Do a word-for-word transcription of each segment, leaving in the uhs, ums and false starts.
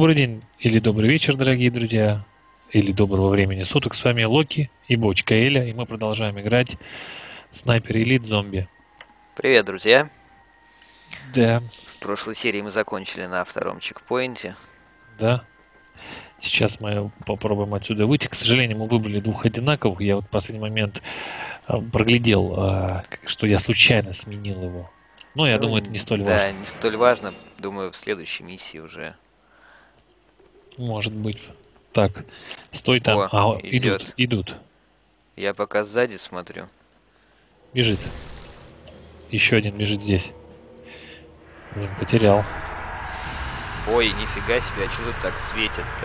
Добрый день или добрый вечер, дорогие друзья, или доброго времени суток. С вами Локи и Бочка Эля, и мы продолжаем играть Снайпер Элит Зомби. Привет, друзья! Да. В прошлой серии мы закончили на втором чекпоинте. Да. Сейчас мы попробуем отсюда выйти. К сожалению, мы выбрали двух одинаковых. Я вот в последний момент проглядел, что я случайно сменил его. Но я ну, думаю, это не столь да, важно. Да, не столь важно. Думаю, в следующей миссии уже. Может быть. Так, стой там. О, а, идет. идут, идут. Я пока сзади смотрю. Бежит. Еще один бежит здесь. Блин, потерял. Ой, нифига себе, а что тут так светит-то?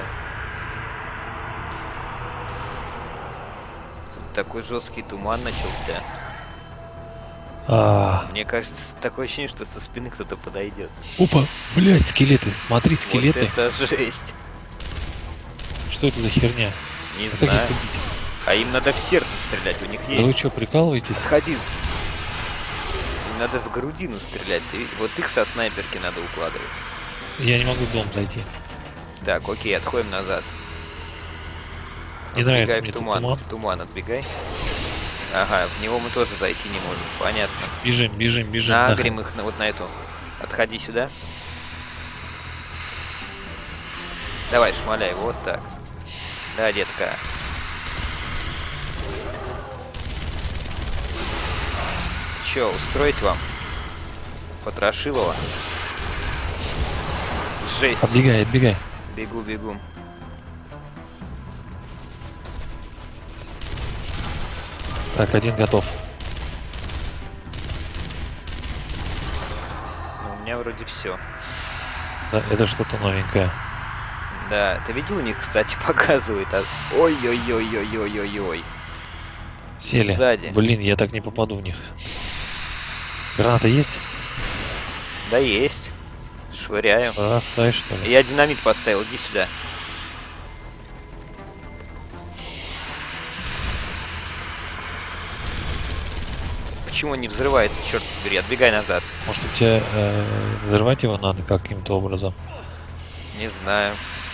Тут такой жесткий туман начался. А... Мне кажется, такое ощущение, что со спины кто-то подойдет. Опа, блядь, скелеты, смотри, скелеты. Вот это жесть. Что это за херня? Не а знаю. А им надо в сердце стрелять, у них есть. Да вы что, прикалываетесь? Ходи. Им надо в грудину стрелять. И вот их со снайперки надо укладывать. Я не могу в дом зайти. Так, окей, отходим назад. Не отбегай нравится в мне туман. туман. В туман отбегай. Ага, в него мы тоже зайти не можем, понятно. Бежим, бежим, бежим. Нагрим их на, вот на эту. Отходи сюда. Давай, шмаляй, вот так. Да, детка. Че, устроить вам? Потрошилова? Жесть. Отбегай, отбегай. Бегу, бегу. Так, один готов. Ну, у меня вроде все. Да, это что-то новенькое. Да, ты видел, у них, кстати, показывает. А... Ой-ой-ой-ой-ой-ой-ой. Сели. Сзади. Блин, я так не попаду в них. Граната есть? Да есть. Швыряю. Бросай, что ли? Я динамит поставил, иди сюда. Почему он не взрывается, черт побери, отбегай назад. Может, у тебя э, взорвать его надо каким-то образом? Не знаю.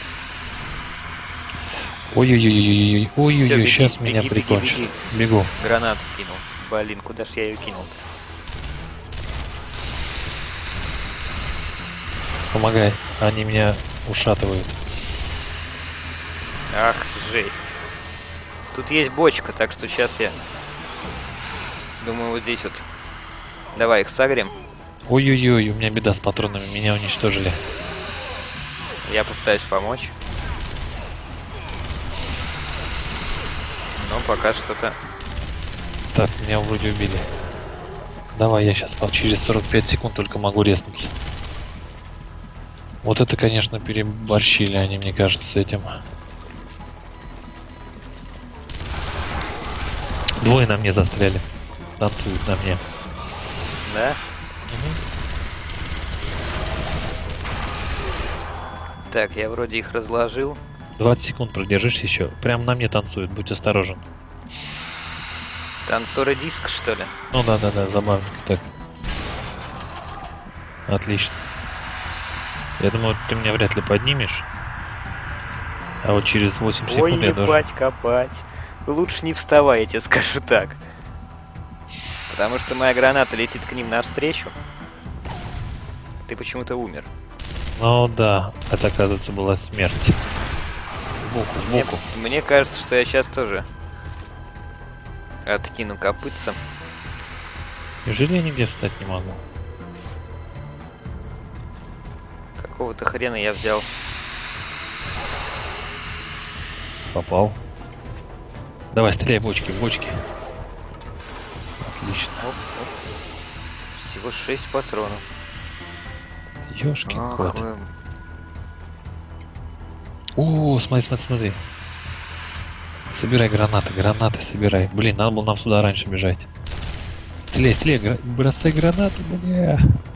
Ой-ой-ой-ой-ой, ой-ой-ой, сейчас беги, меня беги, прикончат. беги. Бегу. Гранату кинул. Блин, куда ж я ее кинул-то? Помогай, они меня ушатывают. Ах, жесть. Тут есть бочка, так что сейчас я... Думаю, вот здесь вот... Давай их согрем. Ой-ой-ой, у меня беда с патронами, меня уничтожили. Я попытаюсь помочь. Но пока что-то... Так, меня вроде убили. Давай, я сейчас через сорок пять секунд только могу резнуться. Вот это, конечно, переборщили они, мне кажется, с этим. Двое на мне застряли. Танцуют на мне. Да? Угу. Так, я вроде их разложил. двадцать секунд продержишься еще. Прям на мне танцуют, будь осторожен. Танцоры диск, что ли? Ну да, да, да, забавно. Так. Отлично. Я думаю, ты меня вряд ли поднимешь. А вот через восемь секунд Ой, я должен... ебать, копать. Лучше не вставай, я тебе скажу так. Потому что моя граната летит к ним навстречу. Ты почему-то умер. Ну да, это, оказывается, была смерть. Сбоку, сбоку. Мне, мне кажется, что я сейчас тоже откину копытцем. Неужели я нигде встать не могу? Какого-то хрена я взял. Попал. Давай, стреляй бочки, бочки. Отлично. Оп, оп. Всего шесть патронов. Ёшкин Ах, кот. вы... О, смотри, смотри, смотри. Собирай гранаты, гранаты собирай. Блин, надо было нам сюда раньше бежать. Стреляй, стреляй, гра... бросай гранату, бля.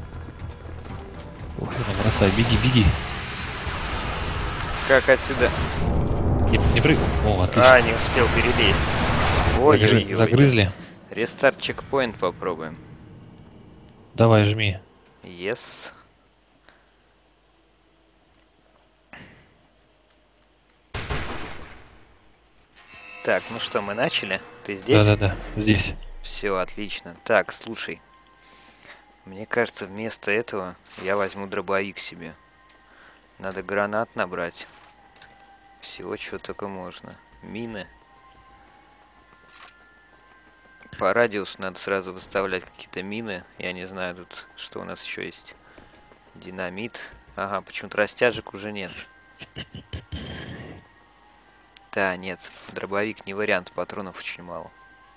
Ух, ну бросай, беги, беги. Как отсюда? Не, не прыгай. О, отлично. А, не успел перелезть. Ой, Загры... ой, ой. Загрызли. Рестарт чекпоинт попробуем. Давай, жми. Yes. Так, ну что, мы начали? Ты здесь? Да-да-да, здесь. Все, отлично. Так, слушай. Мне кажется, вместо этого я возьму дробовик себе. Надо гранат набрать. Всего, чего только можно. Мины. По радиусу надо сразу выставлять какие-то мины. Я не знаю тут, что у нас еще есть. Динамит. Ага, почему-то растяжек уже нет. Да, нет. Дробовик не вариант, патронов очень мало.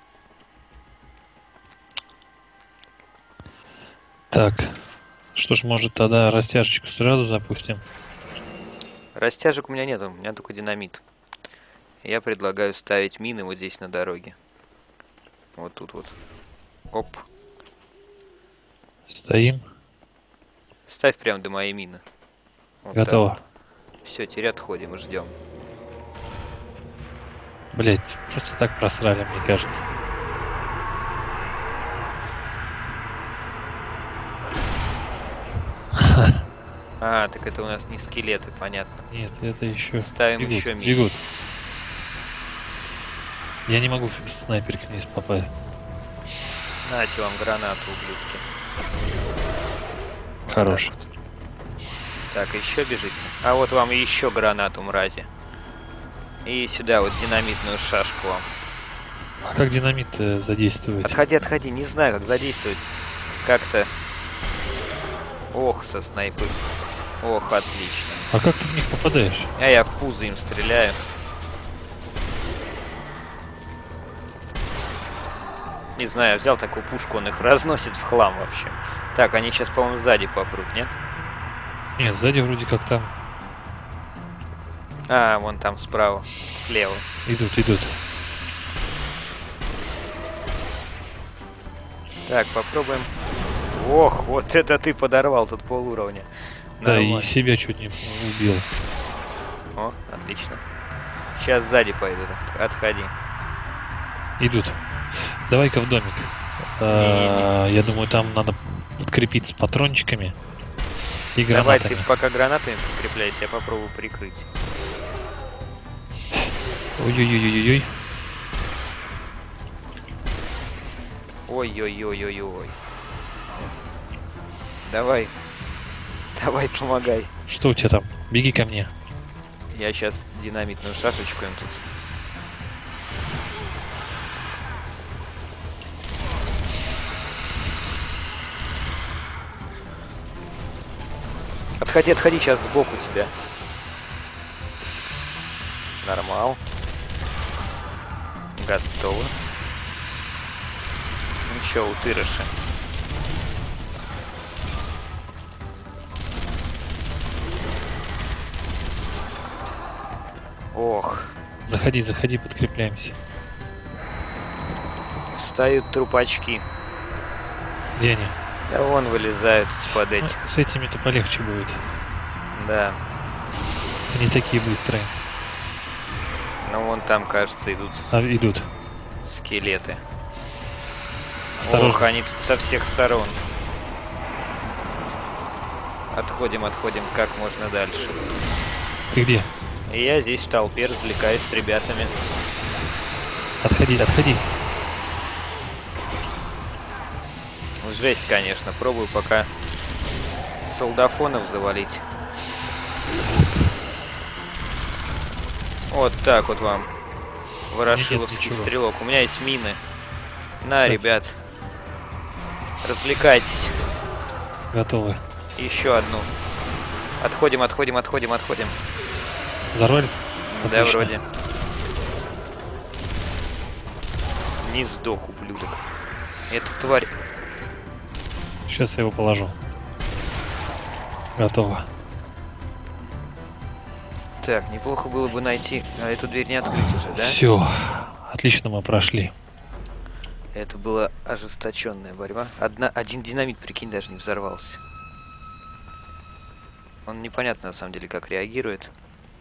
Так, что ж, может тогда растяжечку сразу запустим? Растяжек у меня нет, у меня только динамит. Я предлагаю ставить мины вот здесь на дороге. Вот тут вот. Оп. Стоим. Ставь прям до моей мины. Вот Готово. Все, теперь отходим и ждем. Блять, просто так просрали, мне кажется. А, так это у нас не скелеты, понятно. Нет, это еще. Ставим бегут, еще мины. бегут. Я не могу с снайперки вниз попасть. Нате вам гранату, ублюдки. Вот Хорош. Так, вот. Так, еще бежите. А вот вам еще гранату, мрази. И сюда вот динамитную шашку вам. А как динамит э, задействовать? Отходи, отходи, не знаю, как задействовать. Как-то... Ох, со снайпы. Ох, отлично. А как ты в них попадаешь? А я в пузо им стреляю. Не знаю, я взял такую пушку, он их разносит в хлам вообще. Так, они сейчас, по-моему, сзади попрут, нет? Нет, сзади вроде как там А, вон там справа, слева. идут, идут. Так, попробуем. Ох, вот это ты подорвал тут полуровня. Да, Нормально. и себя чуть не убил. О, отлично. Сейчас сзади пойдут, отходи. Идут. Давай-ка в домик. А, я думаю, там надо подкрепиться патрончиками и Давай гранатами. ты пока гранатами подкрепляйся, я попробую прикрыть. Ой-ой-ой-ой-ой. Ой-ой-ой-ой-ой. Давай. Давай, помогай. Что у тебя там? Беги ко мне. Я сейчас динамитную шашечку им тут. Отходи, отходи, сейчас сбоку тебя. Нормал. Готово. Ну чё, утырыши. Ох. Заходи, заходи, подкрепляемся. Встают трупачки. Где они? Да вон вылезают из-под этих. Ну, с этими-то полегче будет. Да. Они такие быстрые. Ну вон там, кажется, идут А, идут. скелеты. Осторожно. Ох, они тут со всех сторон. Отходим, отходим как можно дальше. Ты где? И я здесь в толпе развлекаюсь с ребятами. Отходи, отходи. Жесть, конечно. Пробую пока солдафонов завалить. Вот так вот вам. Ворошиловский ничего. стрелок. У меня есть мины. На, Так. ребят. Развлекайтесь. Готовы. Еще одну. Отходим, отходим, отходим, отходим. Взорвались? Да, Отлично. вроде. Не сдох, ублюдок. Эту тварь. Сейчас я его положу. Готово. Так, неплохо было бы найти. А эту дверь не открыть уже, да? Все. Отлично мы прошли. Это была ожесточенная борьба. Одна, один динамит, прикинь, даже не взорвался. Он непонятно на самом деле как реагирует.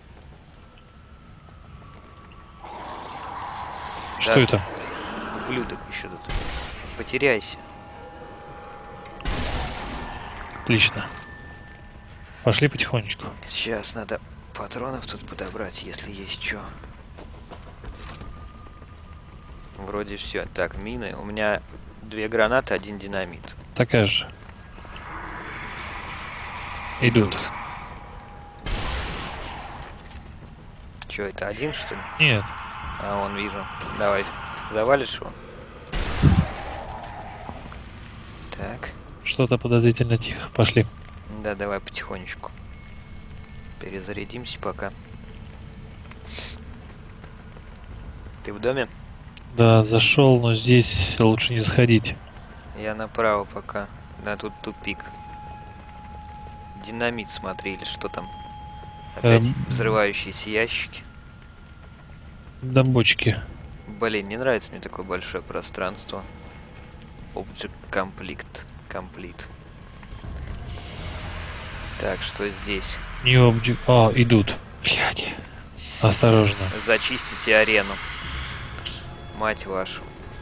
Что Да. это? Ублюдок еще тут. Потеряйся. Отлично. Пошли потихонечку. Сейчас надо патронов тут подобрать, если есть что. Вроде все. Так, мины. У меня две гранаты, один динамит. Такая же. Идут. Идут. Че, это один, что ли? Нет. А, вон вижу. Давай, завалишь его? Так. Что-то подозрительно тихо. Пошли. Да, давай потихонечку. Перезарядимся пока. Ты в доме? Да, зашел, но здесь лучше не заходить. Я направо пока. Да, тут тупик. Динамит смотри, или что там? Опять эм... взрывающиеся ящики. Да, бочки. Блин, не нравится мне такое большое пространство. Object Complete. Complete. Так, что здесь? New Object... А, идут. Блядь. Осторожно. Зачистите арену. Мать вашу.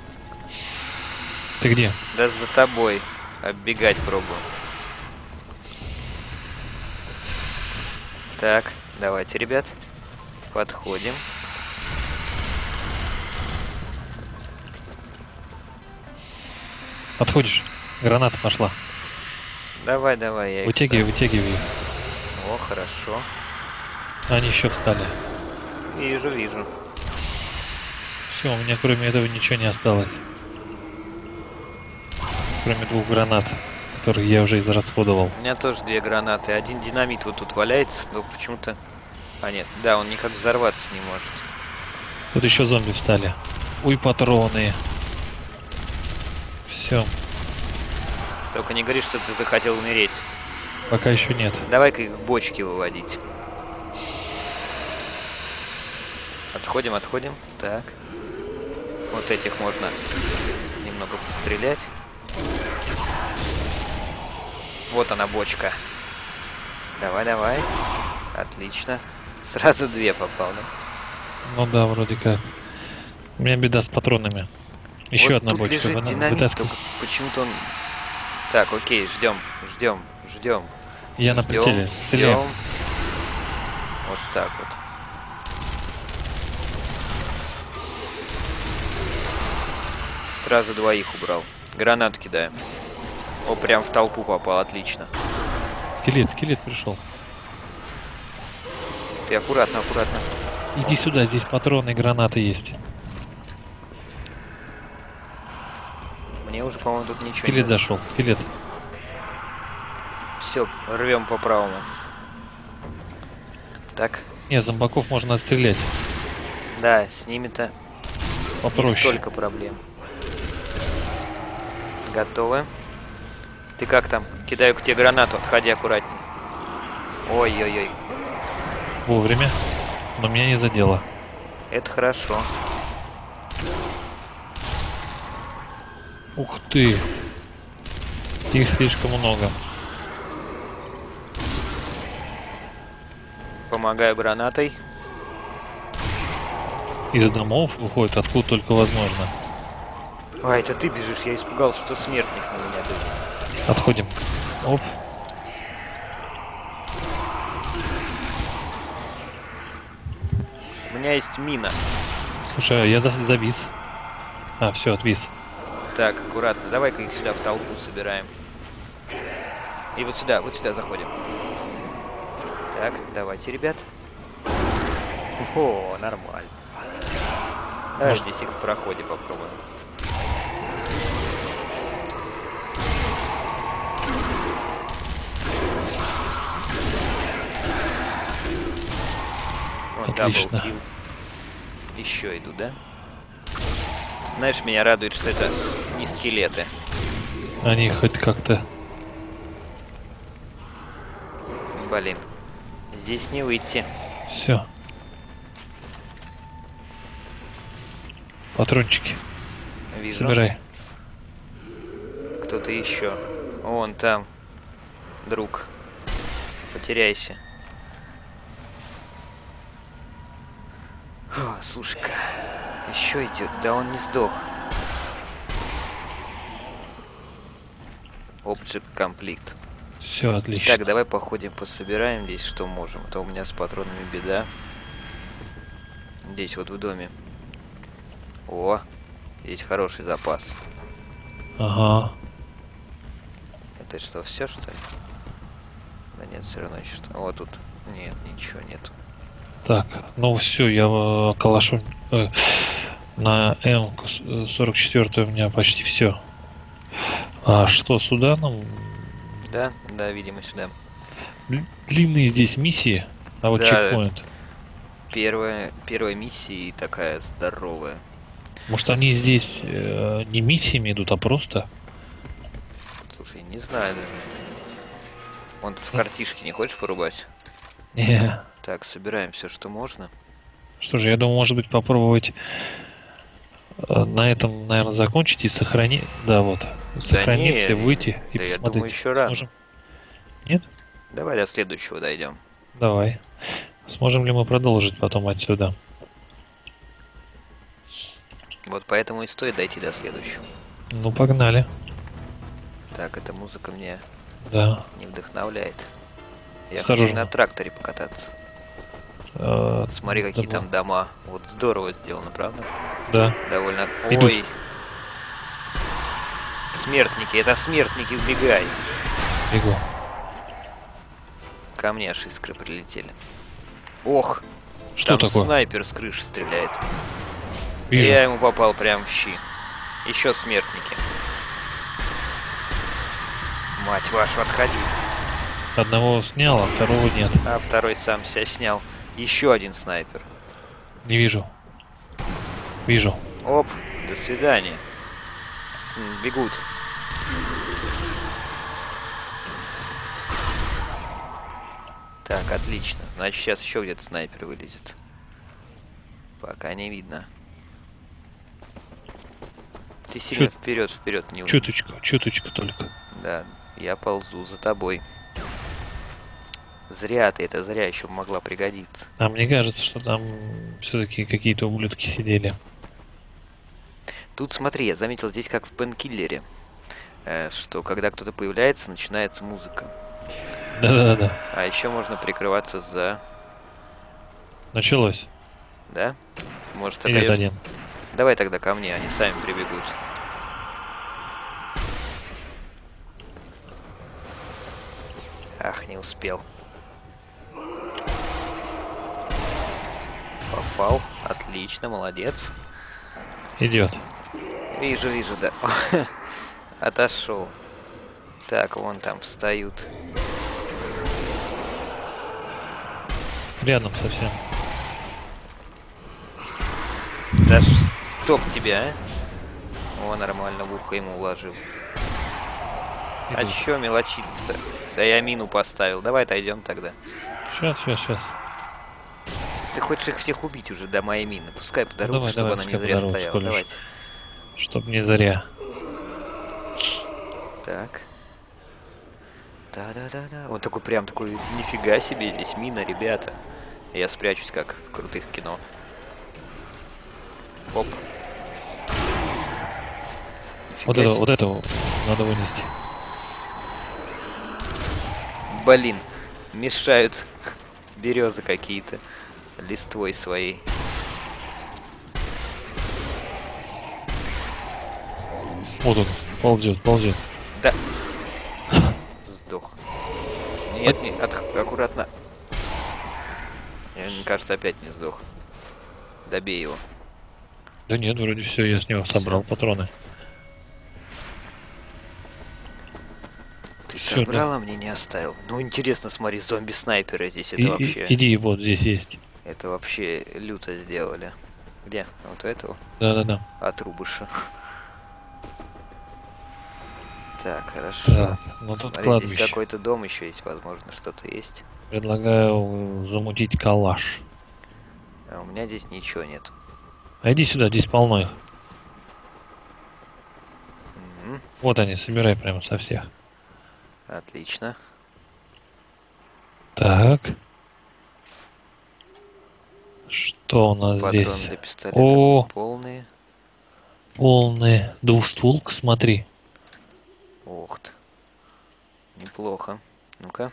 Ты где? Да за тобой. Оббегать пробую. Так, давайте, ребят. Подходим. Подходишь? Граната пошла. Давай, давай, я их Вытягивай, вытягивай их. О, хорошо. Они еще встали. Вижу, вижу. Все, у меня кроме этого ничего не осталось. Кроме двух гранат, которые я уже израсходовал. У меня тоже две гранаты. Один динамит вот тут валяется, но почему-то... А нет, да, он никак взорваться не может. Тут еще зомби встали. Ой, патроны. Все. Только не говори, что ты захотел умереть. Пока еще нет. Давай-ка их в бочки выводить. Отходим, отходим. Так. Вот этих можно немного пострелять. Вот она, бочка. Давай, давай. Отлично. Сразу две попал, да? Ну да, вроде как. У меня беда с патронами. Еще вот одна тут бочка. Лежит динамит, только почему-то он... Так, окей, ждем, ждем, ждем. Я ждем, на прицеле. Стреляем. Вот так вот. Сразу двоих убрал. Гранату кидаем. О, прям в толпу попал, отлично. Скелет, скелет пришел. Ты аккуратно, аккуратно. Иди сюда, здесь патроны и гранаты есть. Мне уже, по-моему, тут ничего скелет нет. зашел, скелет. Все, рвем по правому. Так. Не, зомбаков можно отстрелять. Да, с ними-то не столько проблем. Готовы. Ты как там? Кидаю к тебе гранату, отходи аккуратнее. Ой-ой-ой. Вовремя, но меня не задело. Это хорошо. Ух ты. Их слишком много. Помогаю гранатой. Из домов выходит, откуда только возможно. А, это ты бежишь, я испугался, что смертник на меня бежит. Отходим. Оп. У меня есть мина. Слушай, я за завис. А, все, отвис. Так, аккуратно. Давай-ка их сюда в толпу собираем. И вот сюда, вот сюда заходим. Так, давайте, ребят. О, нормально. Давай Может... здесь их в проходе попробуем. Вот, даблкил. Еще иду, да? Знаешь, меня радует, что это не скелеты. Они хоть как-то... Блин. Здесь не выйти. Все. Патрончики. Вижу. Собирай. Кто-то еще. Вон там. Друг. Потеряйся. О, слушай-ка. Еще идет. Да он не сдох. Object Complete. Все, отлично. Так, давай походим, пособираем здесь, что можем. А то у меня с патронами беда. Здесь вот в доме. О, Здесь хороший запас. Ага. Это что, все что ли? Да нет, все равно еще что. Вот тут. Нет, ничего нет. Так, ну все, я э, калашу э, на М сорок четыре у меня почти все. А что, сюда нам? Да, да, видимо, сюда. Длинные здесь миссии, а вот Да, чекпоинт. Первая, первая миссия и такая здоровая. Может, они здесь э, не миссиями идут, а просто? Слушай, не знаю даже. Вон тут в картишке не хочешь порубать? Не. Так, собираем все, что можно. Что же, я думаю, может быть, попробовать э, на этом, наверное, закончить и сохранить. Да, вот. Сохраниться, не, выйти и да я посмотреть. думаю, еще рано. Сможем? Нет? Давай до следующего дойдем. Давай. Сможем ли мы продолжить потом отсюда? Вот поэтому и стоит дойти до следующего. Ну, погнали. Так, эта музыка мне Да. не вдохновляет. Я Осторожно. хочу на тракторе покататься. Э, Смотри, какие дома. там дома. Вот здорово сделано, правда? Да. Довольно... Идут. Ой. Смертники, это смертники, убегай. Бегу. Ко мне аж искры прилетели. Ох, Что там такое? снайпер с крыши стреляет. Вижу. Я ему попал прям в щи. Еще смертники. Мать вашу, отходи. Одного снял, а второго нет. А второй сам себя снял. Еще один снайпер. Не вижу. Вижу. Оп, до свидания. С- Бегут. Так, отлично. Значит, сейчас еще где-то снайпер вылезет. Пока не видно. Ты сильно Чё- вперед, вперед не уйди. Чуточку, чуточку только. Да, я ползу за тобой. Зря ты, это зря еще могла пригодиться. А мне кажется, что там все-таки какие-то ублюдки сидели. Тут смотри, я заметил здесь как в Пенкиллере, э, что когда кто-то появляется, начинается музыка. Да-да-да. А еще можно прикрываться за... Началось. Да? Может, это... Или это её- один. Давай тогда ко мне, они сами прибегут. Ах, не успел. Попал. Отлично, молодец. Идет. Вижу, вижу, да. Отошел. Так, вон там встают. Рядом совсем. Да чтоб тебя, а? О, нормально, в ухо ему уложил. А Идут. чё мелочиться-то? Да я мину поставил. Давай отойдем тогда. Сейчас, сейчас, сейчас. Ты хочешь их всех убить уже до моей мины. Пускай подорвут, давай, чтобы давай, она не пускай зря подорвут, стояла. сколь уж. Давайте. Чтоб не зря. Так. Да-да-да-да. Он такой прям такой, нифига себе, здесь мина, ребята. Я спрячусь, как в крутых кино. Оп. Вот Нифига это, себе. вот это надо вынести. Блин, мешают березы какие-то листвой своей. Вот он, ползет, ползет. Да. Сдох. Нет, нет, от- аккуратно. Мне кажется, опять не сдох. Добей его. Да нет, вроде все, я с него собрал патроны. Ты Всё, собрал, а мне не оставил. Ну, интересно, смотри, зомби-снайперы здесь. Это И- и- вообще... иди, вот здесь есть. Это вообще люто сделали. Где? Вот у этого? Да-да-да. Отрубыша. Так, хорошо. Так, ну тут Смотри, кладбище. здесь какой-то дом еще есть, возможно, что-то есть. Предлагаю замутить калаш. А у меня здесь ничего нет. А иди сюда, здесь полно их. Мгм, Вот они, собирай прямо со всех. отлично. Так. Что у нас Патроны здесь? для пистолета О, полные. полный двухстволк, смотри. Ох ты. Неплохо. Ну-ка.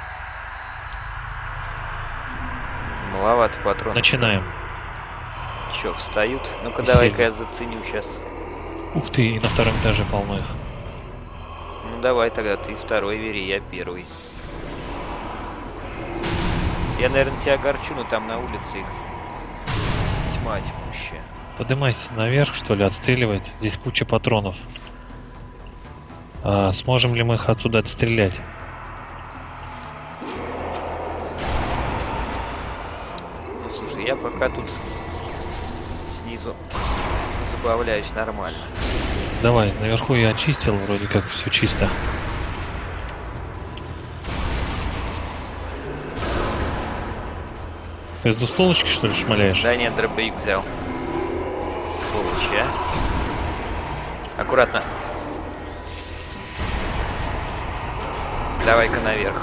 Маловато патронов. Начинаем. Че, встают? Ну-ка, Усели. давай-ка я заценю сейчас. Ух ты, и на втором этаже полно их. Ну давай тогда, ты второй бери, я первый. Я, наверное, тебя огорчу, но там на улице их тьма тьмущая. Поднимайся наверх, что ли, отстреливать. Здесь куча патронов. А, сможем ли мы их отсюда отстрелять? Ну, слушай, я пока тут снизу забавляюсь нормально. Давай, наверху я очистил, вроде как все чисто. Из двустволочки, что ли, шмаляешь? Да нет, дробовик взял. Сволочь, а. Аккуратно. Давай-ка наверх.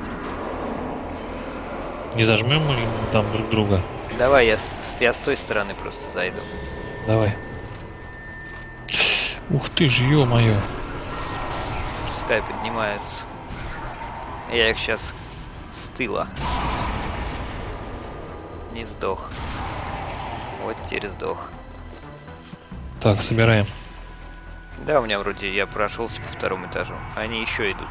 Не зажмем ли мы там друг друга? Давай, я с, я с той стороны просто зайду. Давай. Ух ты ж, ё-моё. Пускай поднимаются. Я их сейчас с тыла. Не сдох. Вот теперь сдох. Так, собираем. Да, у меня вроде я прошелся по второму этажу. Они еще идут.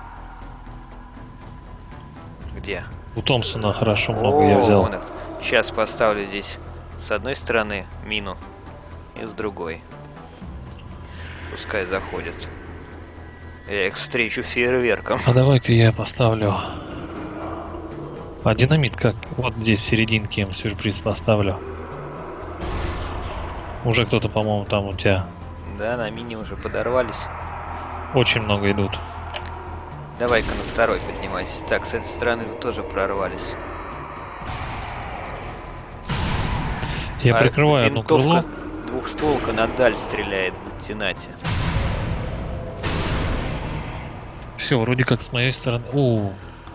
Где? У Томпсона хорошо много я взял. Вон их. Сейчас поставлю здесь с одной стороны мину и с другой. Пускай заходят. Я их встречу фейерверком. А давай-ка я поставлю. А динамит как? Вот здесь в серединке им сюрприз поставлю. Уже кто-то, по-моему, там у тебя. Да, на мине уже подорвались. Очень много идут. Давай-ка на второй поднимайся. Так, с этой стороны тут тоже прорвались. Я А прикрываю одну крыло. винтовка двухстволка на даль стреляет в Тинате. Все, вроде как с моей стороны. О,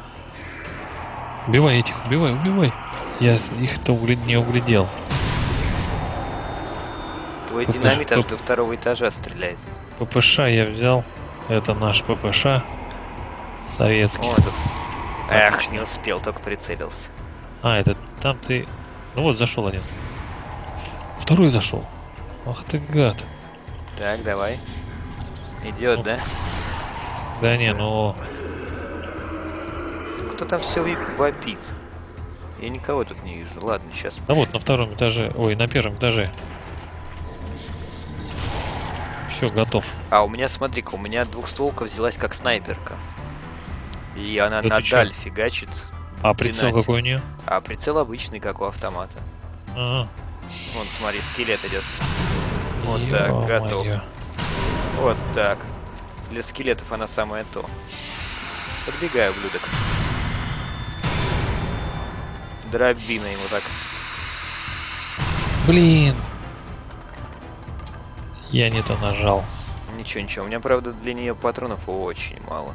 убивай этих, убивай, убивай. Я с- их-то углед- не углядел. Твой ПП, динамит аж ПП. до второго этажа стреляет. ППШ я взял. Это наш ППШ. Советский. О, тут... Эх, не успел, только прицелился. А, это там ты... Ну вот, зашел один. Второй зашел. Ах ты гад. Так, давай. Идет, Ну. да? Да не, ну... Кто там все вопит? Я никого тут не вижу. Ладно, сейчас. Да вот, на втором этаже. Ой, на первом этаже. Все, готов. А у меня, смотри-ка, у меня двухстволка взялась как снайперка. И она Да на ты чё? даль фигачит. А прицел Динамит. какой у нее? А прицел обычный, как у автомата. Ага. Вон, смотри, скелет идет. Вот так, Ё-моё. готов. Вот так. Для скелетов она самое то. Подбегай, ублюдок. Дробина ему так. Блин. Я не то нажал. Ничего, ничего. У меня, правда, для нее патронов очень мало.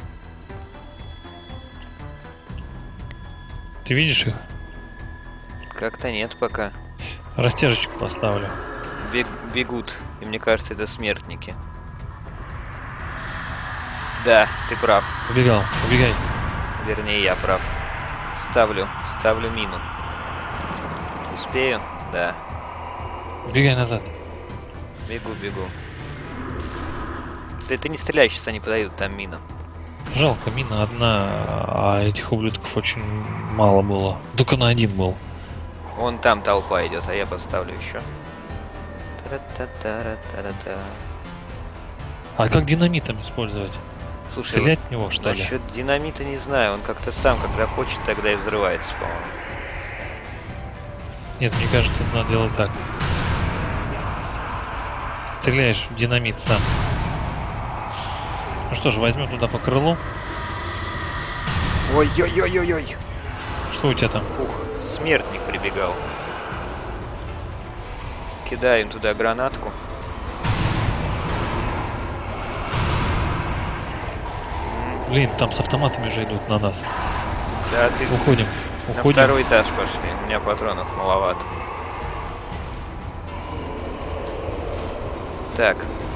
Ты видишь их? Как-то нет пока. Растяжечку поставлю. Бег, бегут. И мне кажется, это смертники. Да, ты прав. Убегал, убегай. Вернее, я прав. Ставлю, ставлю мину. Успею? Да. Убегай назад. Бегу, бегу. Ты, ты не стреляй, сейчас они подойдут, там мина. Жалко, мина одна, а этих ублюдков очень мало было. Только на один был. Вон там толпа идет, а я поставлю еще. Та-ра-та-та-ра-та-ра-та. А как динамитом использовать? Слушай, Стрелять вот в него, что ли? насчет динамита не знаю, он как-то сам, когда хочет, тогда и взрывается, по-моему. Нет, мне кажется, это надо делать так. Стреляешь в динамит сам. Ну что ж, возьмем туда по крылу. Ой-ой-ой-ой-ой! Что у тебя там? Ух, смертник прибегал. Кидаем туда гранатку. Блин, там с автоматами же идут на нас. Да, ты Уходим. на Уходим. второй этаж пошли. У меня патронов маловато. Так.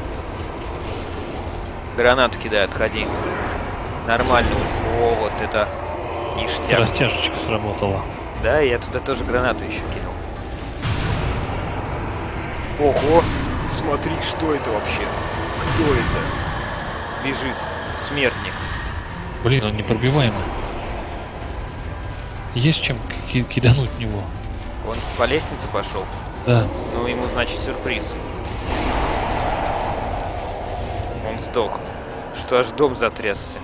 Гранату кидай, отходи. Нормально. О, вот это ништяк. Растяжечка сработала. Да, я туда тоже гранату еще кинул. Ого! Смотри, что это вообще? Кто это? Бежит. Смертник. Блин, он непробиваемый. Есть чем ки- кидануть в него? Он по лестнице пошел? Да. Ну, ему, значит, сюрприз. Он сдох. Что аж дом затрясся.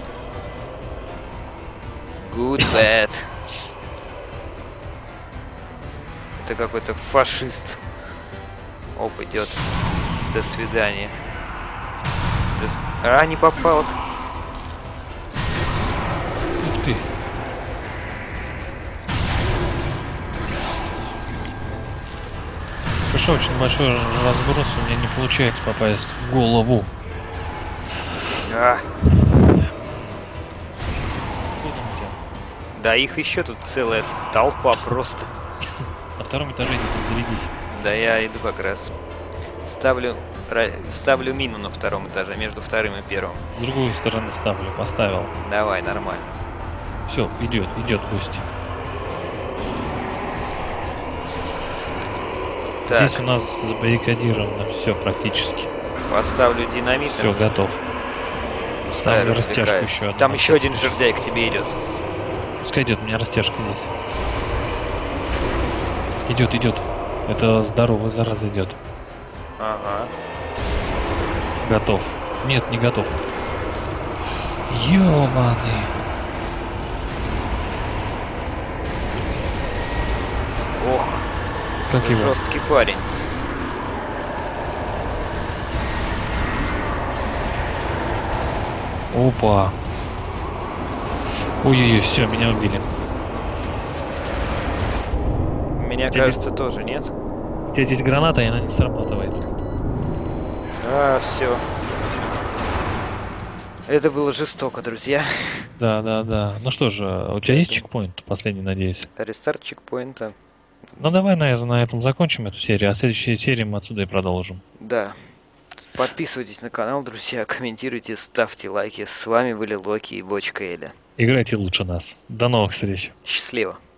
Good bad. Это какой-то фашист. Оп, идет. До свидания. До с- А, не попал. Ух ты. Хорошо, очень большой разброс, у меня не получается попасть в голову. А, Кто там у тебя? да их еще тут целая толпа просто. На втором этаже не зарядись. Да я иду как раз. Ставлю, ра- ставлю мину на втором этаже, между вторым и первым. С другой стороны ставлю, поставил. Давай, нормально. Все, идет, идет гость. Так, Здесь у нас забаррикадировано все практически. поставлю динамит. Все, готов. Пускай Ставлю растяжку развлекается. еще одну. Там еще один жердяй к тебе идет. Пускай идет, у меня растяжка здесь. Идет, идет. Это здоровый зараза идет. Ага. Готов. Нет, не готов. Ёбаный. Ох, Как его? жесткий парень. Опа. Ой-ой-ой, все, меня убили. Меня Дядя- кажется, тоже нет. У тебя здесь граната, и она не срабатывает. А, все. Это было жестоко, друзья. Да, да, да. Ну что же, у тебя есть чекпоинт последний, надеюсь? Рестарт чекпоинта. Ну давай на, на этом закончим эту серию, а следующей серии мы отсюда и продолжим. Да. Подписывайтесь на канал, друзья, комментируйте, ставьте лайки. С вами были Локи и Бочка Эля. Играйте лучше нас. До новых встреч. Счастливо.